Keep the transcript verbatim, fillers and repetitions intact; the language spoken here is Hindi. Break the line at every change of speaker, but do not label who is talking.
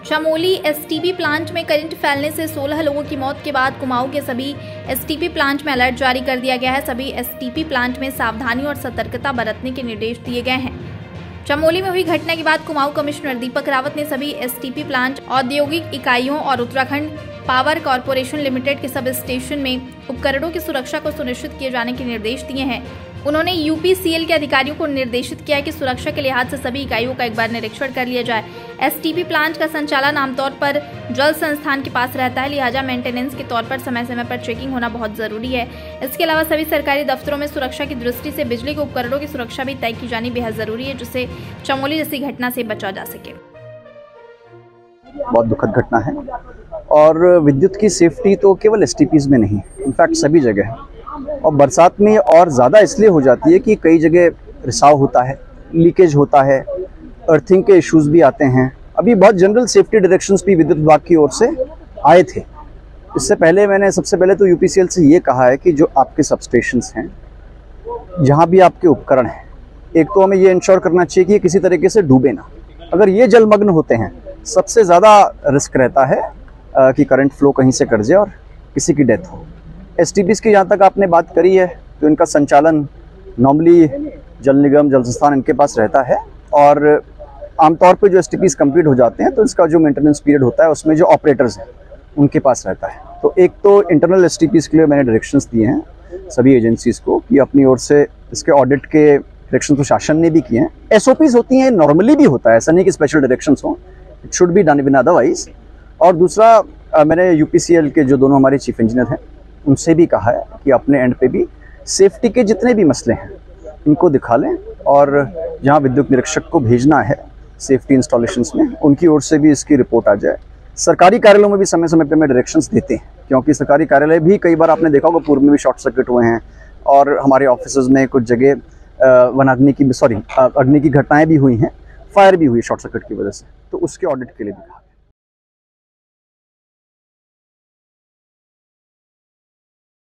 चमोली एसटीपी प्लांट में करंट फैलने से सोलह लोगों की मौत के बाद कुमाऊं के सभी एसटीपी प्लांट में अलर्ट जारी कर दिया गया है। सभी एसटीपी प्लांट में सावधानी और सतर्कता बरतने के निर्देश दिए गए हैं। चमोली में हुई घटना के बाद कुमाऊं कमिश्नर दीपक रावत ने सभी एसटीपी प्लांट, औद्योगिक इकाइयों और उत्तराखंड पावर कॉर्पोरेशन लिमिटेड के सब स्टेशन में उपकरणों की सुरक्षा को सुनिश्चित किए जाने के निर्देश दिए हैं। उन्होंने यूपीसीएल के अधिकारियों को निर्देशित किया है कि सुरक्षा के लिहाज से सभी इकाइयों का एक बार निरीक्षण कर लिया जाए। एसटीपी प्लांट का संचालन आमतौर पर जल संस्थान के पास रहता है, लिहाजा मेंटेनेंस के तौर पर समय समय पर चेकिंग होना बहुत जरूरी है। इसके अलावा सभी सरकारी दफ्तरों में सुरक्षा की दृष्टि से बिजली के उपकरणों की सुरक्षा भी तय की जानी बेहद जरूरी है, जिससे चमोली जैसी घटना से बचा जा सके।
बहुत दुखद घटना है और विद्युत की सेफ्टी तो केवल एसटीपीज में नहीं, इनफैक्ट सभी जगह है। और बरसात में और ज़्यादा इसलिए हो जाती है कि कई जगह रिसाव होता है, लीकेज होता है, अर्थिंग के इश्यूज भी आते हैं। अभी बहुत जनरल सेफ्टी डायरेक्शंस भी विद्युत विभाग की ओर से आए थे। इससे पहले मैंने सबसे पहले तो यूपीसीएल से ये कहा है कि जो आपके सबस्टेशंस हैं, जहाँ भी आपके उपकरण हैं, एक तो हमें ये इंश्योर करना चाहिए कि ये किसी तरीके से डूबे ना। अगर ये जलमग्न होते हैं, सबसे ज़्यादा रिस्क रहता है आ, कि करंट फ्लो कहीं से कर जाए और किसी की डेथ हो। एसटीपीज की जहाँ तक आपने बात करी है, तो इनका संचालन नॉर्मली जल निगम, जल संस्थान इनके पास रहता है और आमतौर पे जो एसटीपीज कंप्लीट हो जाते हैं तो इसका जो मेंटेनेंस पीरियड होता है उसमें जो ऑपरेटर्स हैं उनके पास रहता है। तो एक तो इंटरनल एसटीपीज के लिए मैंने डायरेक्शंस दिए हैं सभी एजेंसीज को कि अपनी ओर से इसके ऑडिट के डायरेक्शन तो शासन ने भी किए हैं। एसओपीज होती हैं, नॉर्मली भी होता है, ऐसा नहीं कि स्पेशल डायरेक्शंस हो, it should be done in otherwise. और दूसरा, मैंने यूपीसीएल के जो दोनों हमारे चीफ इंजीनियर हैं उनसे भी कहा है कि अपने एंड पे भी सेफ्टी के जितने भी मसले हैं इनको दिखा लें और जहां विद्युत निरीक्षक को भेजना है सेफ्टी इंस्टॉलेशंस में, उनकी ओर से भी इसकी रिपोर्ट आ जाए। सरकारी कार्यालयों में भी समय समय पे में डायरेक्शंस देते हैं, क्योंकि सरकारी कार्यालय भी कई बार आपने देखा होगा पूर्व में भी शॉर्ट सर्किट हुए हैं और हमारे ऑफिस में कुछ जगह वनाग्नि की सॉरी अग्नि की घटनाएं भी हुई हैं, फायर भी हुई शॉर्ट सर्किट की वजह से, तो उसके ऑडिट के लिए भी कहा।